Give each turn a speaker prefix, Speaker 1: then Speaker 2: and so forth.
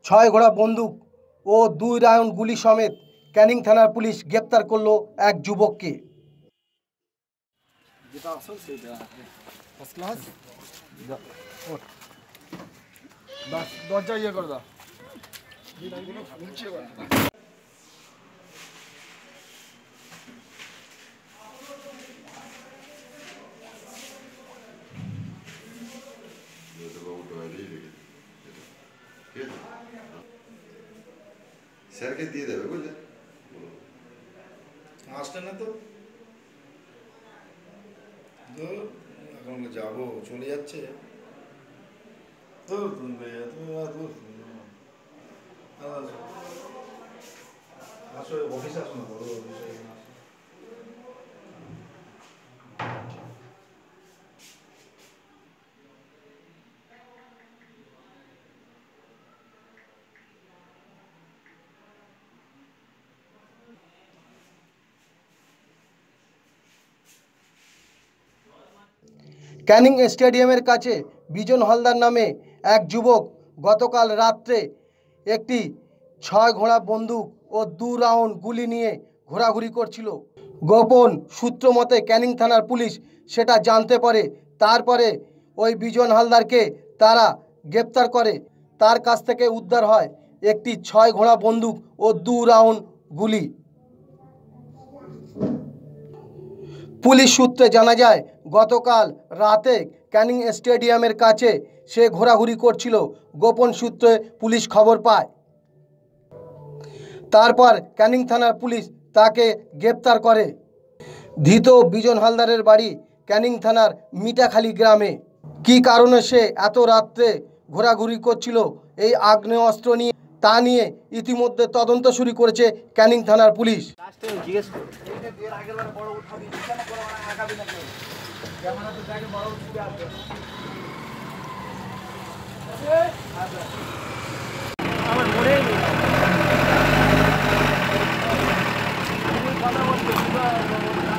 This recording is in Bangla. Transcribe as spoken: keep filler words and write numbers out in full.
Speaker 1: ছয় ঘোড়া বন্দুক ও দুই রাউন্ড গুলি সমেত ক্যানিং থানার পুলিশ গ্রেপ্তার করল এক যুবককে।
Speaker 2: দরজা ইয়ে করে দাও।
Speaker 3: স্যারকে দিয়ে দেবে বুঝলে,
Speaker 4: আসলে না তো এখন যাবো, চলে যাচ্ছে তো তুমি আসো অফিসে আসো না, বড় অফিসে
Speaker 1: ক্যানিং স্টেডিয়ামের কাছে বিজন হালদার নামে এক যুবক গতকাল রাত্রে একটি ছয় ঘোড়া বন্দুক ও দু রাউন্ড গুলি নিয়ে ঘোরাঘুরি করছিল। গোপন সূত্র মতে ক্যানিং থানার পুলিশ সেটা জানতে পারে। তারপরে ওই বিজন হালদারকে তারা গ্রেপ্তার করে। তার কাছ থেকে উদ্ধার হয় একটি ছয় ঘোড়া বন্দুক ও দু রাউন্ড গুলি। পুলিশ সূত্রে জানা যায়, গতকাল রাতে ক্যানিং স্টেডিয়ামের কাছে সে ঘোরাঘুরি করছিল। গোপন সূত্রে পুলিশ খবর পায়। তারপর ক্যানিং থানার পুলিশ তাকে গ্রেপ্তার করে। ধৃত বিজন হালদারের বাড়ি ক্যানিং থানার মিটাখালী গ্রামে। কী কারণে সে এত রাত্রে ঘোরাঘুরি করছিল এই আগ্নেয়াস্ত্র নিয়ে, তা নিয়ে ইতিমধ্যে তদন্ত শুরু করেছে ক্যানিং থানার পুলিশ।
Speaker 2: আমার মনে কথা বলতে